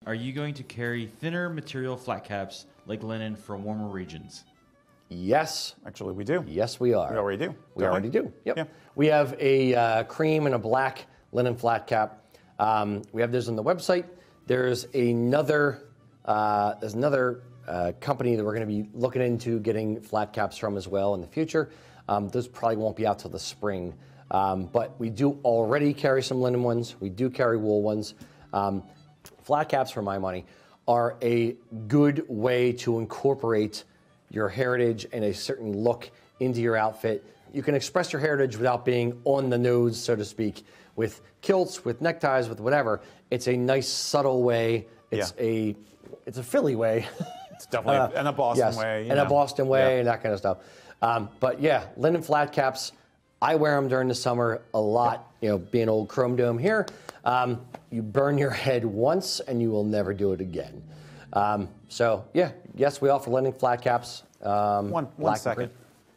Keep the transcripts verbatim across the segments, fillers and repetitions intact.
are you going to carry thinner material flat caps like linen for warmer regions? Yes. Actually, we do. Yes, we are. We already do. We already do. Yep. Yeah. We have a uh, cream and a black linen flat cap. Um, we have those on the website. There's another. Uh, there's another uh, company that we're going to be looking into getting flat caps from as well in the future. Um, those probably won't be out till the spring, um, but we do already carry some linen ones. We do carry wool ones. Um, flat caps, for my money, are a good way to incorporate your heritage and a certain look into your outfit. You can express your heritage without being on the nose, so to speak, with kilts, with neckties, with whatever. It's a nice, subtle way. It's Yeah. a it's a Philly way. It's definitely uh, and a Boston yes, way. You and know. a Boston way Yeah. and that kind of stuff. Um, but yeah, linen flat caps. I wear them during the summer a lot. You know, being old Chrome Dome here, um, you burn your head once and you will never do it again. Um, so yeah, yes, we offer linen flat caps. Um, One, one second.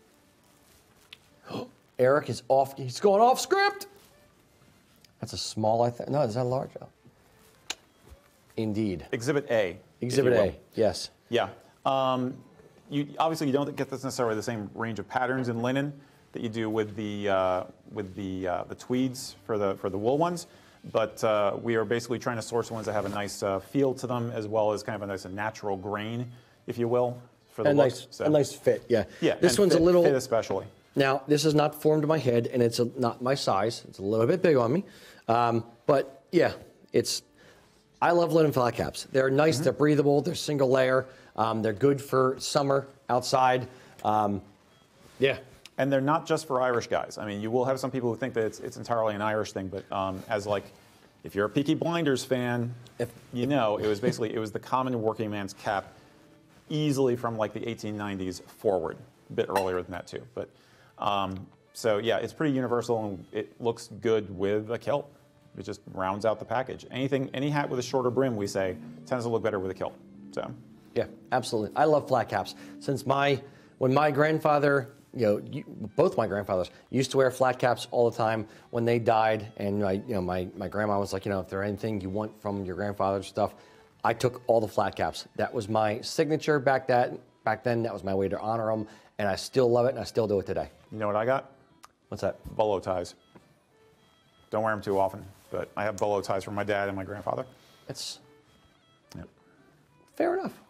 Eric is off. He's going off script. That's a small, I think. No, is that a large? Oh. Indeed. Exhibit A. Exhibit A. Yes. Yeah. Um, you obviously you don't get this necessarily the same range of patterns in linen that you do with the uh, with the uh, the tweeds for the for the wool ones, but uh, we are basically trying to source ones that have a nice uh, feel to them, as well as kind of a nice natural grain, if you will, for the A look. nice, So, a nice fit. Yeah. yeah. This and one's fit, a little. fit especially. Now, this is not formed to my head, and it's a, not my size. It's a little bit big on me. Um, but, yeah, it's. I love linen flat caps. They're nice. Mm-hmm. They're breathable. They're single layer. Um, they're good for summer outside. Um, yeah. And they're not just for Irish guys. I mean, you will have some people who think that it's, it's entirely an Irish thing, but um, as like, if you're a Peaky Blinders fan, If- you know, it was basically, it was the common working man's cap, easily from like the eighteen nineties forward, a bit earlier than that too. But um, so yeah, it's pretty universal and it looks good with a kilt. It just rounds out the package. Anything, any hat with a shorter brim, we say, tends to look better with a kilt. So. Yeah, absolutely. I love flat caps. Since my, when my grandfather, you know, you, both my grandfathers used to wear flat caps all the time when they died, and my, you know, my, my grandma was like, you know, if there's anything you want from your grandfather's stuff, I took all the flat caps. That was my signature back that back then. That was my way to honor them, and I still love it, and I still do it today. You know what I got? What's that? Bolo ties. Don't wear them too often, but I have bolo ties from my dad and my grandfather. It's Yep. fair enough.